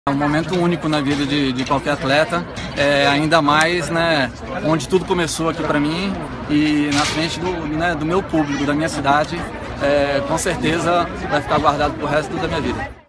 É um momento único na vida de qualquer atleta, ainda mais, né, onde tudo começou aqui para mim e na frente do meu público, da minha cidade, com certeza vai ficar guardado pro resto da minha vida.